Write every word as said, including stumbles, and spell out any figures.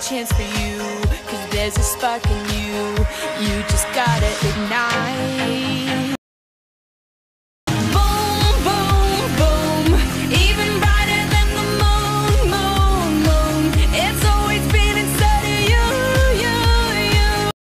chance for you, cause there's a spark in you. You just gotta ignite.